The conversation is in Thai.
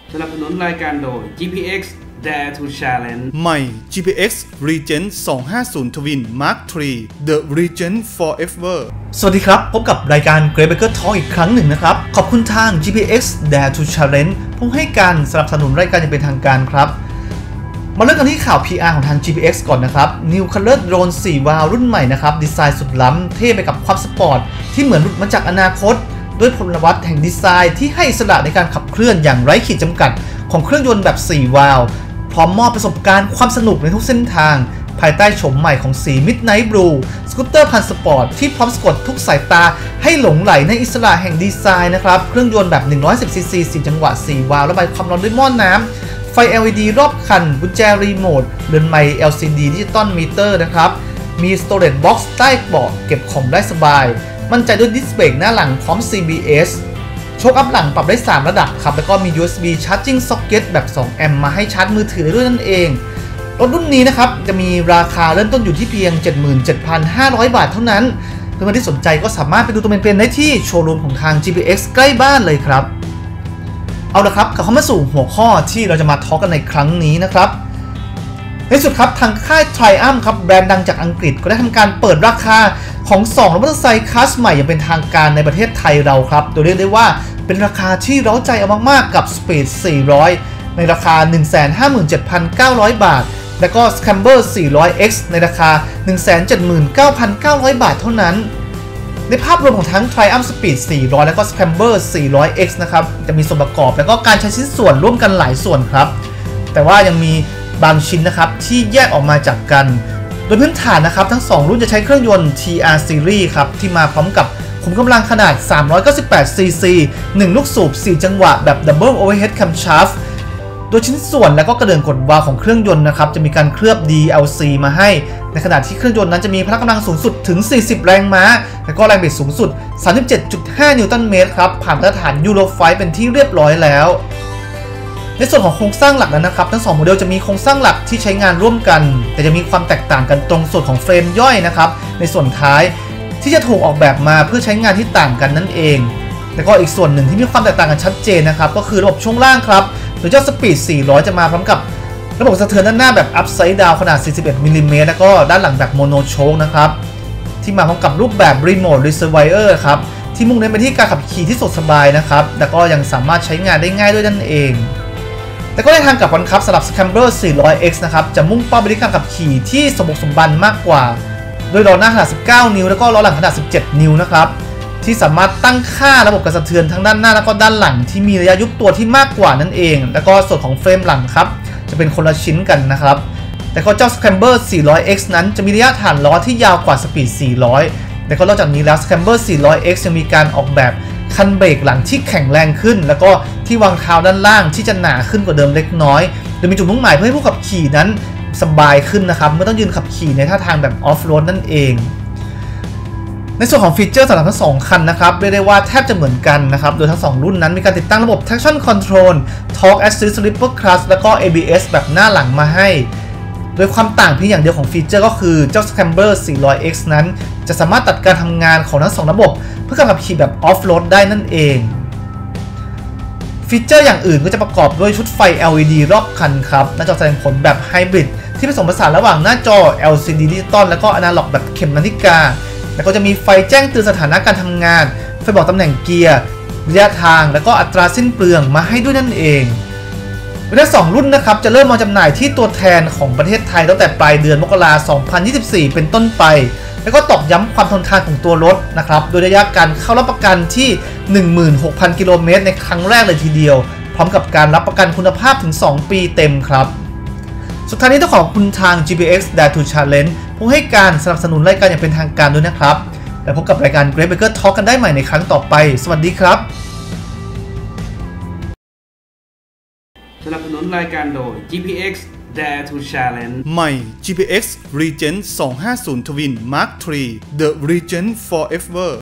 สนับสนุนรายการโดย GPX Dare to Challenge ใหม่ GPX Regent 250 Twin Mark III The Regent Forever สวัสดีครับพบกับรายการ Great Baker Talk อีกครั้งหนึ่งนะครับขอบคุณทาง GPX Dare to Challenge ผู้ให้การสนับสนุนรายการอย่างเป็นทางการครับมาเริ่มกันที่ข่าว PR ของทาง GPX ก่อนนะครับ New Color Drone 4 วาล์วรุ่นใหม่นะครับดีไซน์สุดล้ำเท่ไปกับความสปอร์ตที่เหมือนหลุดมาจากอนาคตด้วยพลวัตแห่งดีไซน์ที่ให้อิสระในการขับเคลื่อนอย่างไร้ขีดจำกัดของเครื่องยนต์แบบ 4 วาล์วพร้อมมอบประสบการณ์ความสนุกในทุกเส้นทางภายใต้โฉมใหม่ของสี Midnight Blue สกูตเตอร์พันสปอร์ตที่พร้อมสะกดทุกสายตาให้หลงไหลในอิสระแห่งดีไซน์นะครับเครื่องยนต์แบบ 110cc 4 จังหวะ 4 วาล์วระบายความร้อนด้วยหม้อน้ำไฟ LED รอบคันกุญแจรีโมทเรือนไมค์ LCD ดิจิตอลมิเตอร์นะครับมี Storage Box ใต้เบาะเก็บของได้สบายมั่นใจด้วยดิสเบรกหน้าหลังพร้อม CBS โชคอัพหลังปรับได้3ระดับครับแล้วก็มี USB Charging Socket แบบ2แอมป์มาให้ชาร์จมือถือได้ด้วยนั่นเองรถรุ่นนี้นะครับจะมีราคาเริ่มต้นอยู่ที่เพียง 77,500 บาทเท่านั้นเพื่อนๆที่สนใจก็สามารถไปดูตัวเป็นๆได้ที่โชว์รูมของทาง GPX ใกล้บ้านเลยครับเอาละครับกลับเข้ามาสู่หัวข้อที่เราจะมาทอล์กกันในครั้งนี้นะครับในสุดครับทางค่าย Triumph ครับแบรนด์ดังจากอังกฤษก็ได้ทำการเปิดราคาของ2รถมอเตอร์ไซค์คลาสใหม่อย่างเป็นทางการในประเทศไทยเราครับโดยเรียกได้ว่าเป็นราคาที่เร้าใจเอามากๆกับ Speed 400ในราคา 157,900 บาทและก็ Scrambler 400X ในราคา 179,900 บาทเท่านั้นในภาพรวมของทั้ง Triumph Speed 400 และก็ Scrambler 400X นะครับจะมีส่วนประกอบและก็การใช้ชิ้นส่วนร่วมกันหลายส่วนครับแต่ว่ายังมีบางชิ้นนะครับที่แยกออกมาจากกันโดยพื้นฐานนะครับทั้ง2รุ่นจะใช้เครื่องยนต์ TR Series ครับที่มาพร้อมกับขุมกำลังขนาด 398cc 1 ลูกสูบ 4 จังหวะแบบ Double Overhead Camshaft โดยชิ้นส่วนและก็กระเดื่องกดวาล์วของเครื่องยนต์นะครับจะมีการเคลือบ DLC มาให้ในขณะที่เครื่องยนต์นั้นจะมีพละกำลังสูงสุดถึง 40 แรงม้าและก็แรงบิดสูงสุด 37.5 นิวตันเมตรครับผ่านมาตรฐาน Euro 5 เป็นที่เรียบร้อยแล้วในส่วนของโครงสร้างหลักนั้นนะครับทั้ง2โมเดลจะมีโครงสร้างหลักที่ใช้งานร่วมกันแต่จะมีความแตกต่างกันตรงส่วนของเฟรมย่อยนะครับในส่วนท้ายที่จะถูกออกแบบมาเพื่อใช้งานที่ต่างกันนั่นเองแล้วก็อีกส่วนหนึ่งที่มีความแตกต่างกันชัดเจนนะครับก็คือระบบช่วงล่างครับโดยเจ้า Speed 400 จะมาพร้อมกับระบบสะเทือนด้านหน้าแบบ Upside Down ขนาด 41 มิลลิเมตรแล้วก็ด้านหลังแบบ Mono Choke นะครับที่มาพร้อมกับรูปแบบ Remote Reservoir ครับที่มุ่งเน้นไปที่การขับขี่ที่สะดวกสบายนะครับแล้วก็ยังสามารถใช้งานได้ง่ายด้วยนั่นเองแต่ก็ในทางกลับกันครับสำหรับ Scrambler 400X นะครับจะมุ่งเป้าไปที่การขับขี่ที่สมบุกสมบันมากกว่าโดยล้อหน้าขนาด 19 นิ้วแล้วก็ล้อหลังขนาด 17 นิ้วนะครับที่สามารถตั้งค่าระบบการสะเทือนทั้งด้านหน้าแล้วก็ด้านหลังที่มีระยะยุบตัวที่มากกว่านั่นเองแล้วก็ส่วนของเฟรมหลังครับจะเป็นคนละชิ้นกันนะครับแต่ก็เจ้า Scrambler 400X นั้นจะมีระยะฐานล้อที่ยาวกว่า Speed 400และก็นอกจากนี้แล้ว Scrambler 400X ยังมีการออกแบบคันเบรกหลังที่แข็งแรงขึ้นแล้วก็ที่วางเท้าด้านล่างที่จะหนาขึ้นกว่าเดิมเล็กน้อยโดยมีจุดมุ่งหมายเพื่อให้ผู้ขับขี่นั้นสบายขึ้นนะครับไม่ต้องยืนขับขี่ในท่าทางแบบออฟโรดนั่นเองในส่วนของฟีเจอร์สำหรับทั้ง2คันนะครับเรียกได้ว่าแทบจะเหมือนกันนะครับโดยทั้ง2รุ่นนั้นมีการติดตั้งระบบ traction control torque assist slipper clutch แล้วก็ ABS แบบหน้าหลังมาให้โดยความต่างเพียงอย่างเดียวของฟีเจอร์ก็คือเจ้า Scrambler 400X นั้นจะสามารถตัดการทำงานของทั้ง2ระบบเพื่อการขับขี่แบบออฟโรดได้นั่นเองฟีเจอร์อย่างอื่นก็จะประกอบด้วยชุดไฟ LED รอบคันครับหน้าจอแสดงผลแบบไฮบริดที่ผสมผสานระหว่างหน้าจอ LCD ดิจิตอลและก็อนาล็อกแบบเข็มนาฬิกาแล้วก็จะมีไฟแจ้งเตือนสถานะการทำงานไฟบอกตำแหน่งเกียร์ระยะทางแล้วก็อัตราสิ้นเปลืองมาให้ด้วยนั่นเองโดยทั้ง2รุ่นนะครับจะเริ่มมาจำหน่ายที่ตัวแทนของประเทศไทยตั้งแต่ปลายเดือนมกราคม 2024 เป็นต้นไปแล้วก็ตอกย้ำความทนทานของตัวรถนะครับโดยระยะการเข้ารับประกันที่ 16,000 กิโลเมตรในครั้งแรกเลยทีเดียวพร้อมกับการรับประกันคุณภาพถึง2 ปีเต็มครับสุดท้ายนี้ต้องขอบคุณทาง GPX Dare to Challenge ผู้ให้การสนับสนุนรายการอย่างเป็นทางการด้วยนะครับแล้วพบกับรายการ Great Baker Talk กันได้ใหม่ในครั้งต่อไปสวัสดีครับสนับสนุนรายการโดย GPX Dare to Challenge ใหม่ GPX Regent 250 Twin Mark III The Regent Forever